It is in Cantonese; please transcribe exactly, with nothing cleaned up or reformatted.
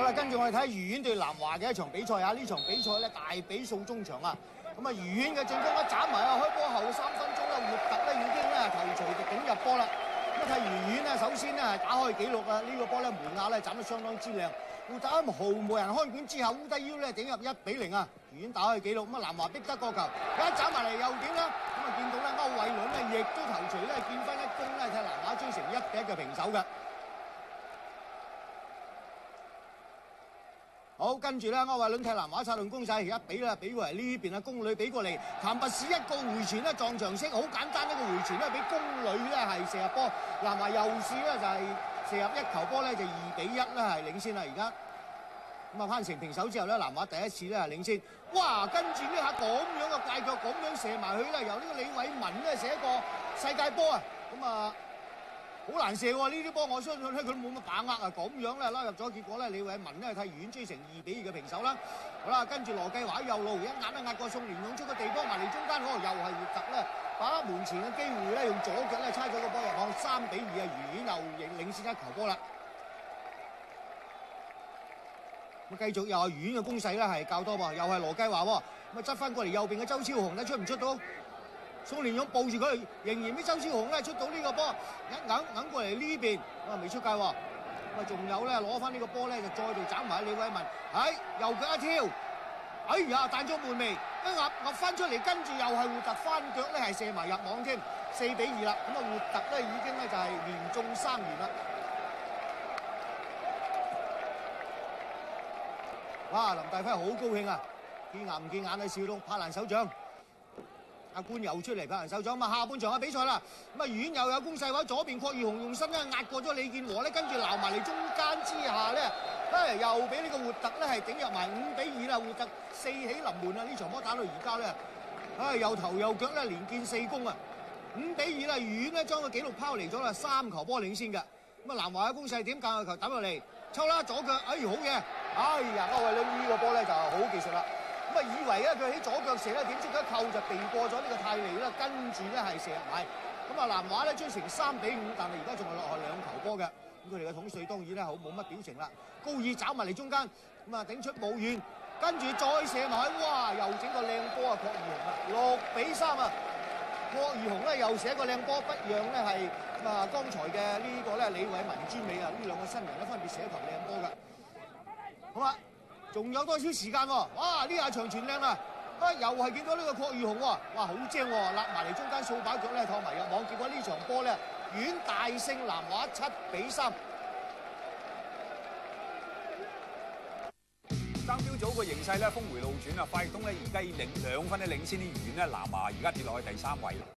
啦，跟住我哋睇愉園對南華嘅一場比賽啊！呢場比賽咧大比數中場啊！咁啊，愉園嘅進攻一斬埋啊，開波後三分鐘咧，活特咧已經咧頭槌就頂入波啦。咁啊，睇愉園咧，首先咧係打開紀錄啊！呢個波咧門亞咧斬得相當之靚，活特喺毫無人看管之下，烏低腰咧頂入一比零啊！愉園打開紀錄，咁啊南華逼得過球，一斬埋嚟右點啦，咁啊見到咧歐偉倫咧亦都頭槌咧見翻一攻咧，睇南華追成一比一嘅平手嘅。好，跟住咧，歐偉倫踢南華策動攻勢，一比啦，俾過嚟呢邊啊，宮女俾過嚟，譚拔士一個回傳咧撞牆式，好簡單一個回傳咧，俾宮女咧係射入波，南華又試咧就係射入一球波咧，就二比一咧係領先啦而家。咁啊攀成平手之後咧，南華第一次咧係領先，哇！跟住呢下咁樣嘅怪腳咁樣射埋去咧，由呢個李偉文咧射一個世界波啊，咁啊〜好難射喎！呢啲波我相信咧佢都冇乜把握啊！咁樣咧拉入咗，結果咧李偉文咧替愉園追成二比二嘅平手啦。好啦，跟住羅繼華喺右路一壓一壓過宋連勇出個地波埋嚟中間，嗰個又係活特咧把握門前嘅機會咧，用左腳咧猜咗個波入網，三比二啊！愉園又領領先一球波啦。咁繼續又係愉園嘅攻勢咧係較多喎，又係羅繼華喎，咁啊執翻過嚟右邊嘅周超雄咧出唔出到？宋連勇抱住佢，仍然俾周超雄咧出到呢個波，一揞揞過嚟呢邊，咁啊未出界喎，咁啊仲有咧攞翻呢個波咧就再度斬埋李偉文，喺右腳一挑，哎呀彈咗門楣，一壓壓翻出嚟，跟住又係活特翻腳咧係射埋入網添，四比二啦，咁啊活特咧已經咧就係連中三元啦。哇！林大輝好高興啊，見牙唔見眼啊，笑到拍爛手掌。阿官又出嚟拍人手掌嘛，下半場嘅比賽啦，咁啊愉園又有攻勢喎，左邊郭義雄用身咧壓過咗李健和咧，跟住撈埋嚟中間之下咧，誒又俾呢個活特咧係頂入埋五比二啦，活特四喜臨門啊！呢場波打到而家咧，唉右頭右腳咧連見四攻啊，五比二啦，愉園咧將個紀錄拋離咗啦，三球波領先嘅，咁啊南華嘅攻勢點間個球抌落嚟，抽啦左腳，哎好嘢，哎呀歐偉倫呢個波咧就好技術啦。咁啊，以為咧佢喺左腳射咧，點知佢一扣就避過咗呢個泰利啦，跟住咧係射入埋。咁啊，南華咧追成三比五，但係而家仲係落後兩球波嘅。咁佢哋嘅統帥當然咧好冇乜表情啦。高爾找埋嚟中間，咁啊頂出冇遠，跟住再射埋，哇！又整個靚波啊，郭義雄啊，六比三啊！郭義雄咧又射一個靚波，不讓咧係咁啊剛才嘅呢個咧李偉文專美啊，呢兩個新人咧分別射一球靚波嘅。好啊！仲有多少時間喎？哇！呢下長傳靚啊！啊，又係見到呢個郭義雄喎！哇，好精喎！揦埋嚟中間掃把腳咧，趟埋入網。結果呢場波咧，愉園大勝南華七比三。 爭標組個形勢咧峰迴路轉啊！快譯通咧而家領兩分咧領先啲愉園咧，南華而家跌落去第三位。